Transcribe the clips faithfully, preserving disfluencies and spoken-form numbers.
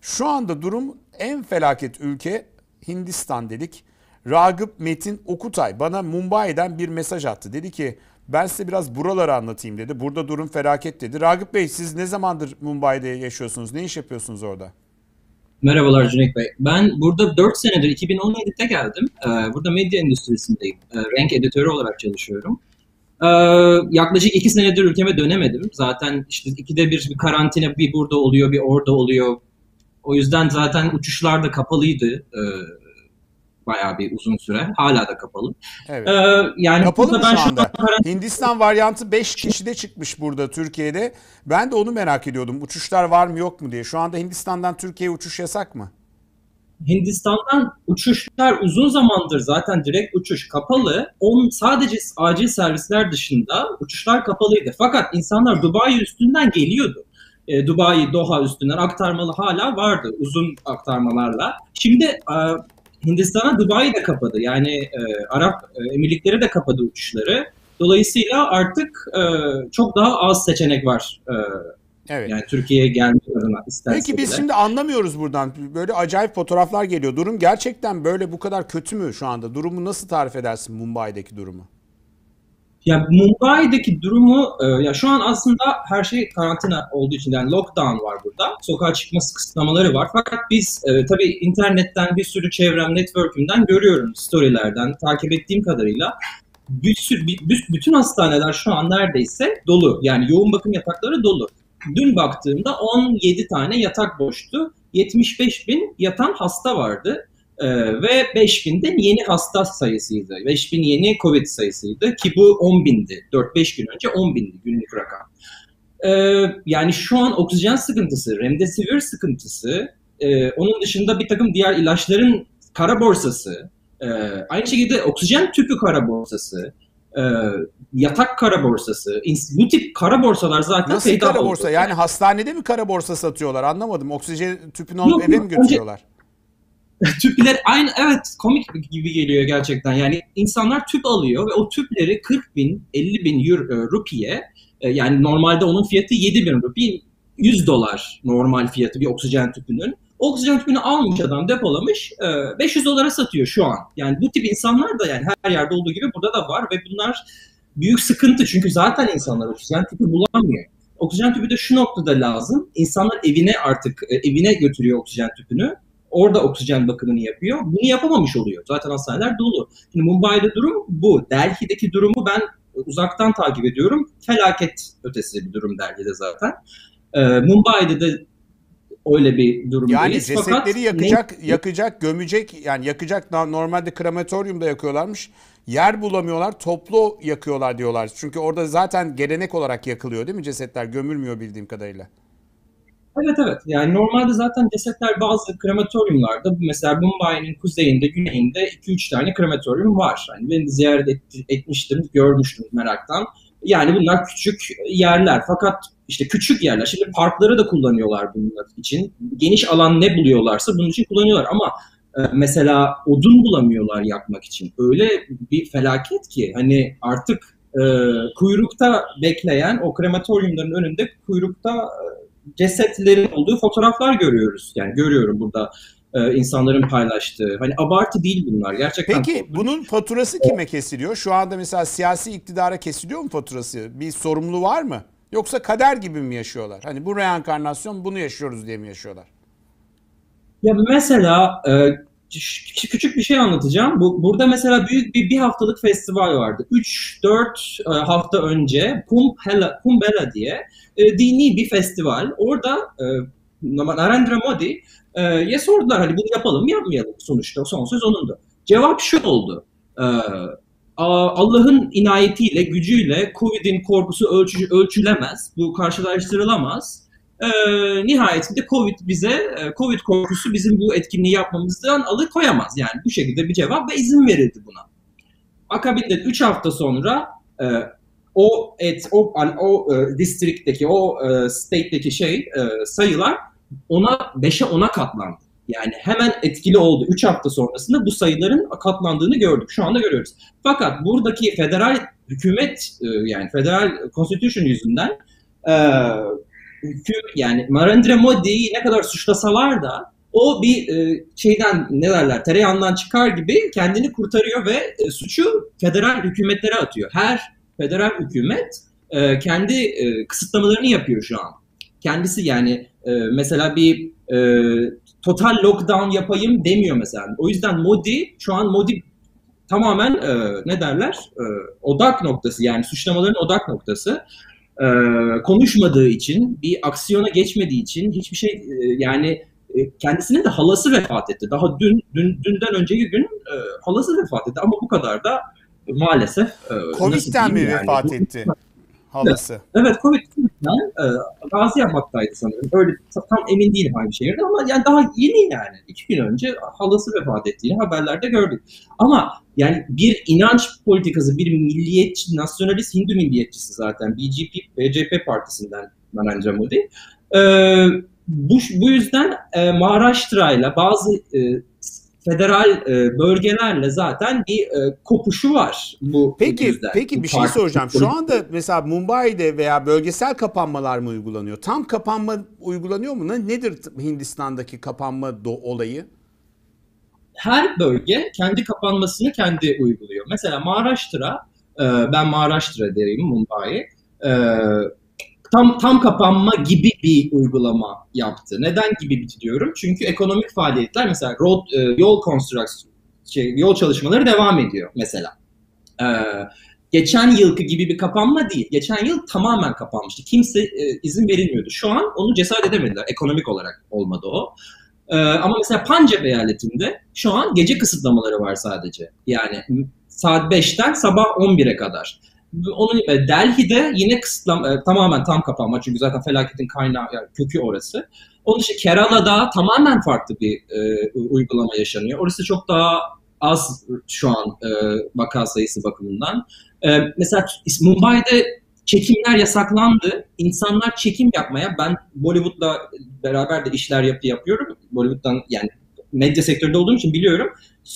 Şu anda durum en felaket ülke Hindistan dedik. Ragıp Metin Okutay bana Mumbai'den bir mesaj attı. Dedi ki ben size biraz buraları anlatayım dedi. Burada durum felaket dedi. Ragıp Bey, siz ne zamandır Mumbai'de yaşıyorsunuz? Ne iş yapıyorsunuz orada? Merhabalar Cüneyt Bey. Ben burada dört senedir, iki bin on yedide geldim. Ee, burada medya endüstrisindeyim. Ee, renk editörü olarak çalışıyorum. Ee, yaklaşık iki senedir ülkeme dönemedim. Zaten işte ikide bir bir karantina, bir burada oluyor, bir orada oluyor. O yüzden zaten uçuşlar da kapalıydı. Ee, bayağı bir uzun süre. Hala da kapalı. Evet. Ee, yani Kapalı burada mı ben şu şu an anda? karantina... Hindistan varyantı beş kişide çıkmış burada Türkiye'de. Ben de onu merak ediyordum. Uçuşlar var mı yok mu diye. Şu anda Hindistan'dan Türkiye'ye uçuş yasak mı? Hindistan'dan uçuşlar uzun zamandır zaten direkt uçuş kapalı. On, sadece acil servisler dışında uçuşlar kapalıydı. Fakat insanlar Dubai üstünden geliyordu. E, Dubai, Doha üstünden aktarmalı hala vardı uzun aktarmalarla. Şimdi e, Hindistan'a Dubai de kapadı. Yani e, Arap e, Emirlikleri de kapadı uçuşları. Dolayısıyla artık e, çok daha az seçenek var. E, Evet. yani Türkiye'ye gelmek adına isterse Peki biz bile. şimdi anlamıyoruz buradan. Böyle acayip fotoğraflar geliyor. Durum gerçekten böyle bu kadar kötü mü şu anda? Durumu nasıl tarif edersin, Mumbai'deki durumu? Ya Mumbai'deki durumu e, ya şu an aslında her şey karantina olduğu için yani lockdown var burada. Sokağa çıkma kısıtlamaları var. Fakat biz e, tabii internetten bir sürü çevrem, network'ümden görüyorum, storylerden takip ettiğim kadarıyla. Bir sürü, bir- bütün hastaneler şu an neredeyse dolu. Yani yoğun bakım yatakları dolu. Dün baktığımda on yedi tane yatak boştu. yetmiş beş bin yatan hasta vardı. Ee, ve beş bin de yeni hasta sayısıydı. beş bin yeni Covid sayısıydı ki bu on bindi. dört beş gün önce on bindi günlük rakam. Ee, yani şu an oksijen sıkıntısı, remdesivir sıkıntısı, e, onun dışında bir takım diğer ilaçların kara borsası, e, aynı şekilde oksijen tüpü kara borsası, e, yatak kara borsası, bu tip kara borsalar zaten Nasıl peydah kara oldu. borsa? Yani hastanede mi kara borsa satıyorlar? Anlamadım. Oksijen tüpünü alıp Yok eve mi yok, önce götürüyorlar? tüpler aynı, evet, komik gibi geliyor gerçekten. Yani insanlar tüp alıyor ve o tüpleri kırk bin, elli bin euro, e, rupiye, e, yani normalde onun fiyatı yedi bin rupi, yüz dolar normal fiyatı bir oksijen tüpünün. Oksijen tüpünü almış adam, depolamış, e, beş yüz dolara satıyor şu an. Yani bu tip insanlar da yani her yerde olduğu gibi burada da var ve bunlar büyük sıkıntı çünkü zaten insanlar oksijen tüpü bulamıyor. Oksijen tüpü de şu noktada lazım. İnsanlar evine artık e, evine götürüyor oksijen tüpünü. Orada oksijen bakımını yapıyor. Bunu yapamamış oluyor. Zaten hastaneler dolu. Şimdi Mumbai'de durum bu. Delhi'deki durumu ben uzaktan takip ediyorum. Felaket ötesi bir durum Delhi'de zaten. Ee, Mumbai'de de öyle bir Yani durumdayız. Fakat cesetleri ne... yakacak, yakacak, gömecek, yani yakacak, normalde krematoryumda yakıyorlarmış. Yer bulamıyorlar, toplu yakıyorlar diyorlar. Çünkü orada zaten gelenek olarak yakılıyor değil mi cesetler? Gömülmüyor bildiğim kadarıyla. Evet evet. Yani normalde zaten cesetler bazı krematoryumlarda, mesela Mumbai'nin kuzeyinde, güneyinde iki üç tane krematoryum var. Yani ben ziyaret et, etmiştim, görmüştüm meraktan. Yani bunlar küçük yerler. Fakat işte küçük yerler. Şimdi parkları da kullanıyorlar bunlar için. Geniş alan ne buluyorlarsa bunun için kullanıyorlar. Ama e, mesela odun bulamıyorlar yakmak için. Öyle bir felaket ki hani artık e, kuyrukta bekleyen, o krematoryumların önünde kuyrukta cesetlerin olduğu fotoğraflar görüyoruz. Yani görüyorum burada e, insanların paylaştığı. Hani abartı değil bunlar. Gerçekten Peki korkunç. bunun faturası kime kesiliyor? Şu anda mesela siyasi iktidara kesiliyor mu faturası? Bir sorumlu var mı? Yoksa kader gibi mi yaşıyorlar? Hani bu reenkarnasyon, bunu yaşıyoruz diye mi yaşıyorlar? Ya mesela e, ç- küçük bir şey anlatacağım. Bu burada mesela büyük bir bir haftalık festival vardı. üç dört e, hafta önce Kumbh Mela, Kumbh Mela diye e, dini bir festival. Orada e, Narendra Modi e, ya sordular hani bunu yapalım mı yapmayalım, sonuçta son söz onundu. Cevap şu oldu. E, Allah'ın inayetiyle, gücüyle Covid'in korkusu ölçü, ölçülemez. Bu karşılaştırılamaz. E, nihayetinde Covid bize, e, Covid korkusu bizim bu etkinliği yapmamızdan alıkoyamaz. Yani bu şekilde bir cevap ve izin verildi buna. Akabinde üç hafta sonra e, o et o o e, district'teki o e, state'deki şey e, sayılar ona beşe ona katlandı. Yani hemen etkili oldu. üç hafta sonrasında bu sayıların katlandığını gördük. Şu anda görüyoruz. Fakat buradaki federal hükümet, e, yani federal constitution yüzünden e, hüküm yani Narendra Modi'yi ne kadar suçlasalar da o bir e, şeyden ne derler tereyağından çıkar gibi kendini kurtarıyor ve e, suçu federal hükümetlere atıyor. Her federal hükümet e, kendi e, kısıtlamalarını yapıyor şu an. Kendisi yani e, mesela bir e, total lockdown yapayım demiyor mesela. O yüzden Modi şu an Modi tamamen e, ne derler e, odak noktası yani suçlamaların odak noktası. E, konuşmadığı için, bir aksiyona geçmediği için hiçbir şey e, yani e, kendisinin de halası vefat etti. Daha dün, dün dünden önceki gün e, halası vefat etti ama bu kadar da e, maalesef e, Covid'den mi yani? vefat etti halası? Evet, Covid'den e, Gaziantep'taydı sanırım. Öyle tam emin değilim hangi şehirde ama yani daha yeni yani. iki gün önce halası vefat ettiğini haberlerde gördük. Ama yani bir inanç politikası, bir milliyetçi, nasyonalist Hindu milliyetçisi zaten B J P, B J P partisinden Narendra Modi. E, bu, bu yüzden e, Maharashtra'yla bazı e, federal e, bölgelerle zaten bir e, kopuşu var bu Peki, yüzden. peki bu bir şey parti soracağım. Şu politik- anda mesela Mumbai'de veya bölgesel kapanmalar mı uygulanıyor? Tam kapanma uygulanıyor mu? Ne- Nedir Hindistan'daki kapanma do- olayı? her bölge kendi kapanmasını kendi uyguluyor. Mesela Maharashtra, e, ben Maharashtra'dayım, Mumbai, e, tam tam kapanma gibi bir uygulama yaptı. Neden gibi bir diyorum? Çünkü ekonomik faaliyetler mesela road, e, yol konstrüksiyon, şey, yol çalışmaları devam ediyor mesela. E, geçen yılki gibi bir kapanma değil. Geçen yıl tamamen kapanmıştı. Kimse e, izin verilmiyordu. Şu an onu cesaret edemediler. Ekonomik olarak olmadı o. Ee, ama mesela Pancap eyaletinde şu an gece kısıtlamaları var sadece. Yani saat beşten sabah on bire kadar. Onun e, Delhi'de yine kısıtlama, e, tamamen tam kapanma çünkü zaten felaketin kaynağı yani kökü orası. Onun için Kerala'da tamamen farklı bir e, uygulama yaşanıyor. Orası çok daha az şu an e, vaka sayısı bakımından. E, mesela Mumbai'de çekimler yasaklandı. İnsanlar çekim yapmaya, ben Bollywood'la beraber de işler yapı yapıyorum. Bollywood'dan yani medya sektöründe olduğum için biliyorum.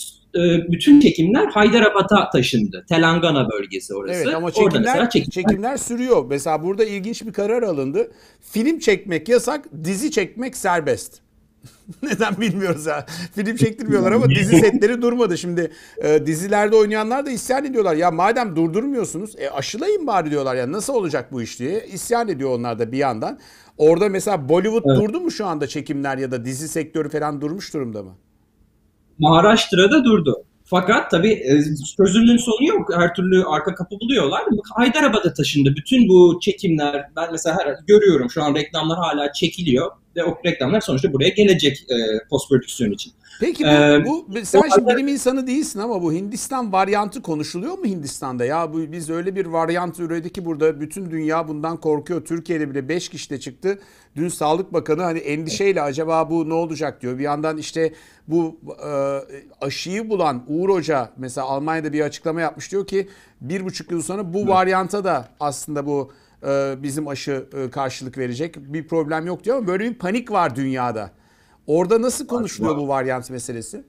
Bütün çekimler Hyderabad'a taşındı. Telangana bölgesi orası. Evet ama Orada çekimler, mesela çekimler... çekimler sürüyor. Mesela burada ilginç bir karar alındı. Film çekmek yasak, dizi çekmek serbest. Neden bilmiyoruz ya. Film çektirmiyorlar ama dizi setleri durmadı. Şimdi e, dizilerde oynayanlar da isyan ediyorlar. Ya madem durdurmuyorsunuz e, aşılayın bari diyorlar. Ya nasıl olacak bu iş diye. İsyan ediyor onlar da bir yandan. Orada mesela Bollywood Evet. durdu mu şu anda çekimler ya da dizi sektörü falan durmuş durumda mı? Maharashtra'da durdu. Fakat tabii e, sözünün sonu yok. Her türlü arka kapı buluyorlar. Hyderabad'a taşındı. Bütün bu çekimler, ben mesela her görüyorum şu an reklamlar hala çekiliyor. Ve o reklamlar sonuçta buraya gelecek e, post prodüksiyon için. Peki bu, Ee, bu sen o- şimdi bilim insanı değilsin ama bu Hindistan varyantı konuşuluyor mu Hindistan'da? Ya bu biz öyle bir varyant üredik ki burada bütün dünya bundan korkuyor. Türkiye'de bile beş kişi de çıktı. Dün Sağlık Bakanı hani endişeyle acaba bu ne olacak diyor. Bir yandan işte bu e, aşıyı bulan Uğur Hoca mesela Almanya'da bir açıklama yapmış, diyor ki bir buçuk yıl sonra bu varyanta da aslında bu e, bizim aşı e, karşılık verecek, bir problem yok diyor ama böyle bir panik var dünyada. Orada nasıl konuşuluyor bu varyant meselesi?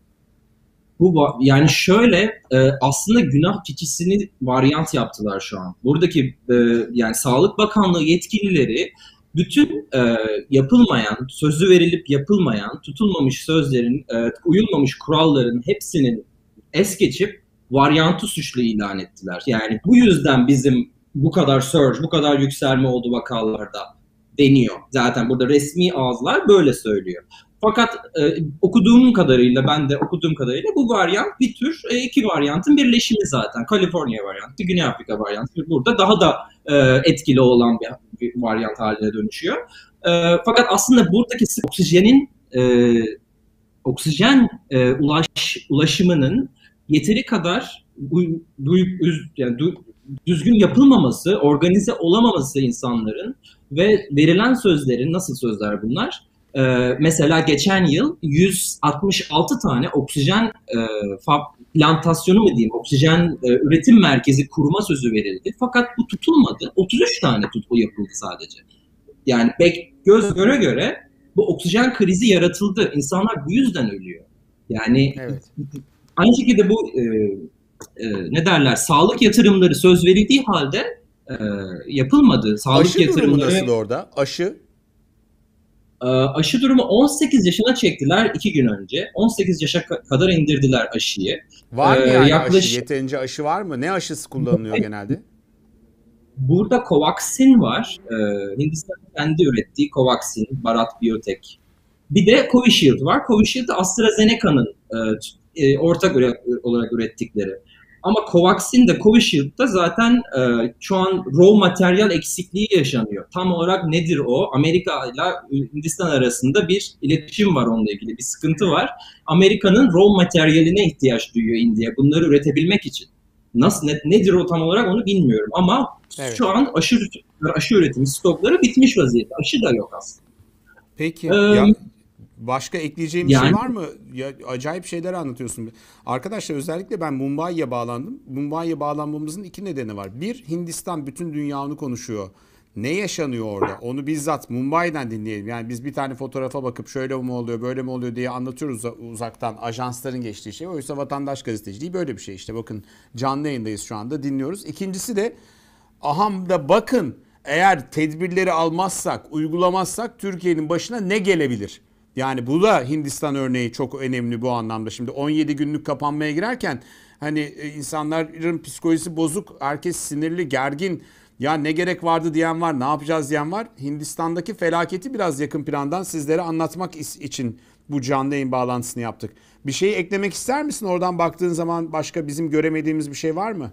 Bu va- yani şöyle e, aslında günah keçisini varyant yaptılar şu an. Buradaki e, yani Sağlık Bakanlığı yetkilileri bütün e, yapılmayan, sözü verilip yapılmayan, tutulmamış sözlerin, e, uyulmamış kuralların hepsinin es geçip varyantı suçlu ilan ettiler. Yani bu yüzden bizim bu kadar surge, bu kadar yükselme oldu vakalarda deniyor. Zaten burada resmi ağızlar böyle söylüyor. Fakat e, okuduğum kadarıyla, ben de okuduğum kadarıyla bu varyant bir tür e, iki varyantın birleşimi zaten. Kaliforniya varyantı, Güney Afrika varyantı. Burada daha da e, etkili olan bir, bir varyant haline dönüşüyor. E, fakat aslında buradaki oksijenin e, oksijen e, ulaş, ulaşımının yeteri kadar du, du, yani du, düzgün yapılmaması, organize olamaması insanların ve verilen sözlerin, nasıl sözler bunlar? Ee, mesela geçen yıl yüz altmış altı tane oksijen e, plantasyonu mu diyeyim, oksijen e, üretim merkezi kurma sözü verildi. Fakat bu tutulmadı. otuz üç tane tutku yapıldı sadece. Yani bek, göz göre göre bu oksijen krizi yaratıldı. İnsanlar bu yüzden ölüyor. Yani Evet. aynı şekilde bu e, e, ne derler, sağlık yatırımları söz verildiği halde e, yapılmadı. Sağlık Aşı durumu yatırımları, nasıl orada? Aşı? e, aşı durumu on sekiz yaşına çektiler iki gün önce. on sekiz yaşa ka- kadar indirdiler aşıyı. E, Var mı yani aşı? yaklaşık Yeterince aşı var mı? Ne aşısı kullanılıyor genelde? Burada Covaxin var. E, Hindistan'ın kendi ürettiği Covaxin, Bharat Biotech. Bir de Covishield var. Covishield AstraZeneca'nın e, e, ortak üre- olarak ürettikleri. Ama Covaxin de Covishield da zaten e, şu an raw materyal eksikliği yaşanıyor. Tam olarak nedir o? Amerika ile Hindistan arasında bir iletişim var onunla ilgili. Bir sıkıntı var. Amerika'nın raw materyaline ihtiyaç duyuyor India bunları üretebilmek için. Nasıl ne, nedir o tam olarak onu bilmiyorum ama Evet. şu an aşı aşı üretimi stokları bitmiş vaziyette. Aşı da yok aslında. Peki. Ya Ee, başka ekleyeceğim bir şey yani var mı? Ya acayip şeyler anlatıyorsun. Arkadaşlar özellikle ben Mumbai'ye bağlandım. Mumbai'ye bağlanmamızın iki nedeni var. Bir, Hindistan bütün dünya onu konuşuyor. Ne yaşanıyor orada? Onu bizzat Mumbai'den dinleyelim. Yani biz bir tane fotoğrafa bakıp şöyle mi oluyor, böyle mi oluyor diye anlatıyoruz uzaktan. Ajansların geçtiği şey. Oysa vatandaş gazeteciliği böyle bir şey. İşte bakın canlı yayındayız şu anda dinliyoruz. İkincisi de aham da bakın eğer tedbirleri almazsak, uygulamazsak Türkiye'nin başına ne gelebilir? Yani bu da Hindistan örneği çok önemli bu anlamda. Şimdi on yedi günlük kapanmaya girerken hani e, insanların psikolojisi bozuk, herkes sinirli, gergin. Ya ne gerek vardı diyen var, ne yapacağız diyen var. Hindistan'daki felaketi biraz yakın plandan sizlere anlatmak için bu canlı yayın bağlantısını yaptık. Bir şey eklemek ister misin? Oradan baktığın zaman başka bizim göremediğimiz bir şey var mı?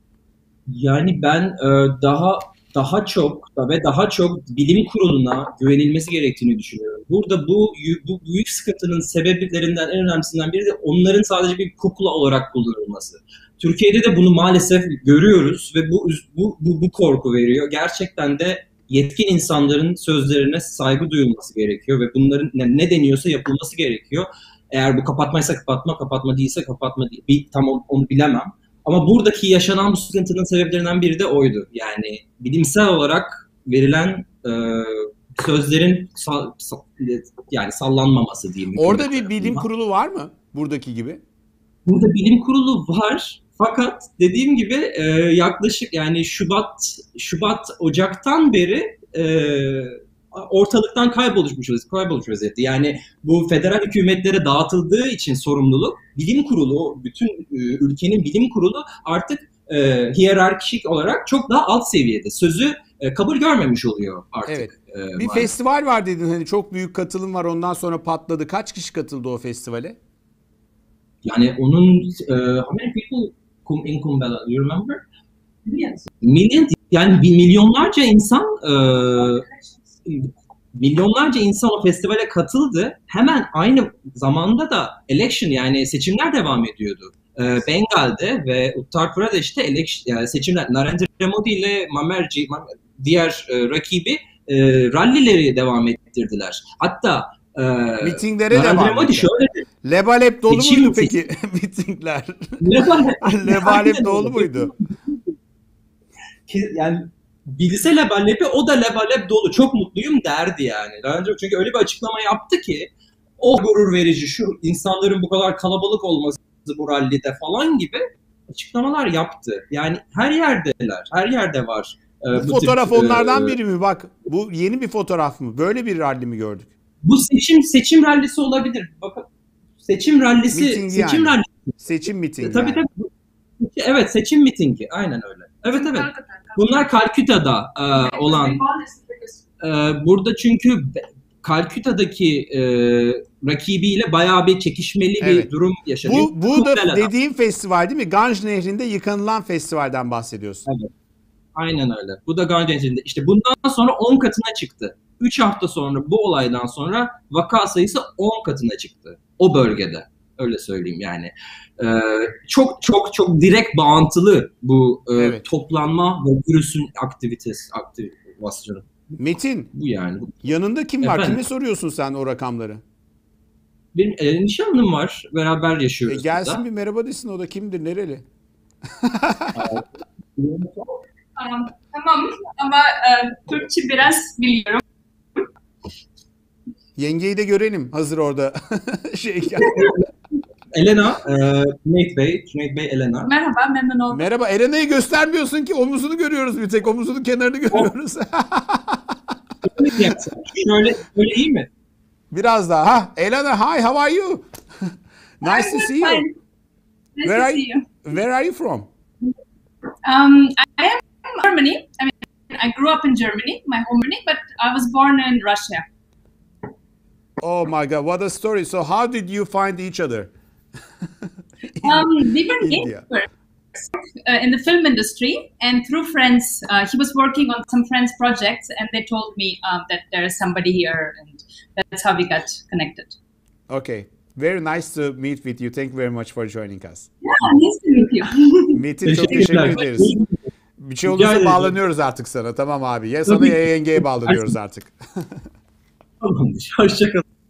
yani ben e, daha daha çok ve daha çok bilim kuruluna güvenilmesi gerektiğini düşünüyorum. Burada bu bu büyük sıkıntının sebeplerinden en önemlisinden biri de onların sadece bir kukla olarak kullanılması. Türkiye'de de bunu maalesef görüyoruz ve bu bu bu, bu korku veriyor. Gerçekten de yetkin insanların sözlerine saygı duyulması gerekiyor ve bunların ne, ne deniyorsa yapılması gerekiyor. Eğer bu kapatmaysa kapatma, kapatma değilse kapatma değil. Bir, tam onu, onu bilemem. Ama buradaki yaşanan bu sıkıntının sebeplerinden biri de oydu. Yani bilimsel olarak verilen e, sözlerin sal, sal, yani sallanmaması diyeyim. Orada bir bilim kurulu var mı? Buradaki gibi. Burada bilim kurulu var. Fakat dediğim gibi e, yaklaşık yani Şubat Şubat Ocak'tan beri e, ortalıktan kaybolmuş kaybolmuş vaziyette. Yani bu federal hükümetlere dağıtıldığı için sorumluluk bilim kurulu, bütün e, ülkenin bilim kurulu artık e, hiyerarşik olarak çok daha alt seviyede. Sözü e, kabul görmemiş oluyor artık. Evet. E, Bir maalesef. festival var dedin hani çok büyük katılım var ondan sonra patladı. Kaç kişi katıldı o festivale? Yani onun uh, how many people come in Kumbala? Do you remember? Millions. Millions. Yani bir milyonlarca insan uh, milyonlarca insan o festivale katıldı. Hemen aynı zamanda da election yani seçimler devam ediyordu. Uh, Bengal'de ve Uttar Pradesh'te election, yani seçimler Narendra Modi ile Mamerji diğer uh, rakibi uh, rallileri devam ettirdiler. Hatta Ee, Mitinglere devam Modi etti. şöyle Lebalep dolu Seçim muydu miting. peki mitingler? Lebalep, Lebalep dolu muydu? Yani bilse Lebalep'i o da Lebalep dolu. Çok mutluyum derdi yani. Daha önce çünkü öyle bir açıklama yaptı ki o gurur verici şu insanların bu kadar kalabalık olması bu rallide falan gibi açıklamalar yaptı. Yani her yerdeler. Her yerde var. Bu, bu fotoğraf tip, onlardan e, biri mi? Bak bu yeni bir fotoğraf mı? Böyle bir ralli mi gördük? Bu seçim seçim rallisi olabilir. Bakın seçim rallisi Miting seçim yani. rallisi. Seçim mitingi. Tabii yani. tabii. Evet seçim mitingi. Aynen öyle. Evet evet. Bunlar Kalküta'da e, olan. E, burada çünkü Kalküta'daki e, rakibiyle bayağı bir çekişmeli evet. bir durum yaşanıyor. Bu, bu da dediğim festival değil mi? Ganj Nehri'nde yıkanılan festivalden bahsediyorsun. Evet. Aynen öyle. Bu da Ganj Nehri'nde. İşte bundan sonra on katına çıktı. üç hafta sonra bu olaydan sonra vaka sayısı on katına çıktı. O bölgede. Öyle söyleyeyim yani. Ee, çok çok çok direkt bağıntılı bu e, evet. toplanma ve virüsün aktivitesi, aktivasyonu. Metin, bu yani. Yanında kim var? Efendim? Kime soruyorsun sen o rakamları? Benim e, nişanlım var. Beraber yaşıyoruz. E, gelsin burada. Bir merhaba desin. O da kimdir? Nereli? um, tamam ama e, Türkçe biraz biliyorum. Yengeyi de görelim hazır orada şey. Elena, e, Cüneyt Bey, Cüneyt Bey, Elena. Merhaba, memnun oldum. Merhaba. Elena'yı göstermiyorsun ki, omuzunu görüyoruz bir tek. Omuzunun kenarını görüyoruz. Şöyle, şöyle iyi mi? Biraz daha. Ha, Elena, hi, how are you? Nice to see you. Fine. Nice Where to are see you. Where are you from? Um, I am from Germany. I mean, I grew up in Germany, my home Germany, but I was born in Russia. Oh my God, what a story. So how did you find each other? Um, we were India. neighbors uh, in the film industry, and through friends, uh, he was working on some friends' projects, and they told me um, that there is somebody here, and that's how we got connected. Okay. Very nice to meet with you. Thank you very much for joining us. Yeah, nice to meet you. Metin, çok Teşekkürler. teşekkür ederiz. Bir şey Rica olursa ederim. bağlanıyoruz artık sana. Tamam abi. Ya sana Tabii. ya yengeye bağlanıyoruz artık. Tamamdır. Hoşçakalın.